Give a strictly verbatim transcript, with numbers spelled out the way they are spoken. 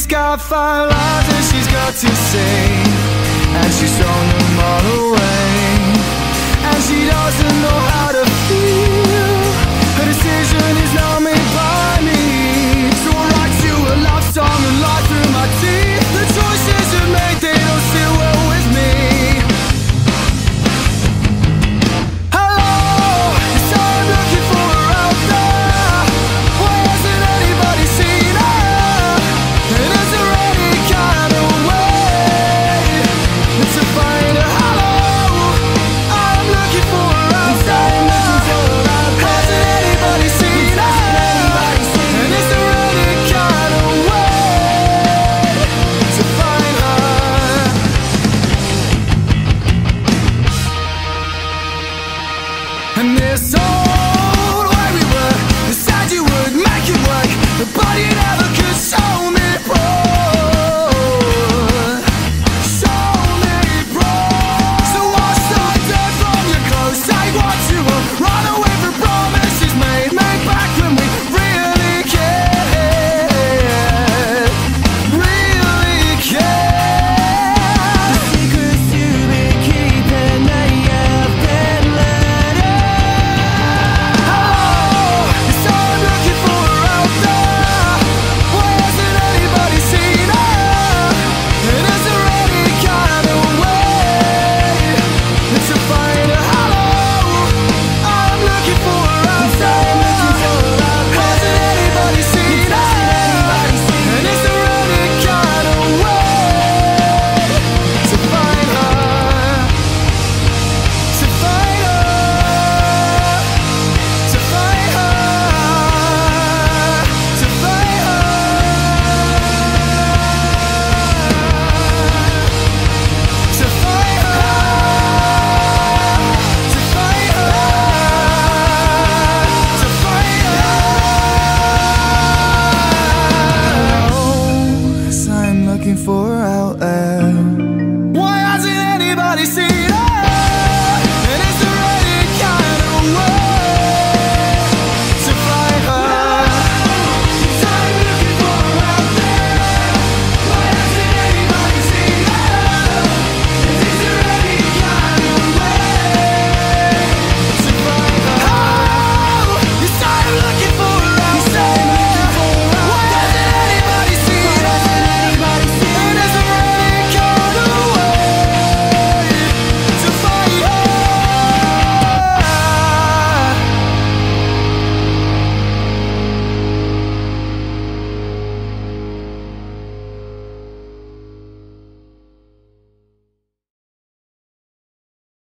got five lives that she's got to sing, and she's thrown them all away, and she doesn't know how to feel. Her decision is now made by me, so I write you a love song and lie through my teeth. The choices you've made, they don't sit well with me. Hello, yes, I'm looking for her out there. Why hasn't anybody seen her? And is there any kind of way to find her? Hello, I'm looking for her out there. Hasn't anybody seen her? And is there any kind of way to find her? And this old way we were, you said you would make it work, but you never could show me proof. Show me proof. So wash the dirt from your clothes, take what you want, run away from promises made, made back when we really cared, really cared. The secrets you've been keeping, they have been let out. Hello, yes, I'm looking for her out there. Why hasn't anybody seen her? And is there any kind of way to find her? Hello, I'm looking for her out there. Hasn't anybody seen her? And is there any kind of way to find her? To find her, to find her, to find her, to find her, to find her, to find her. Oh, 'cause I'm looking for her out there. Why hasn't anybody seen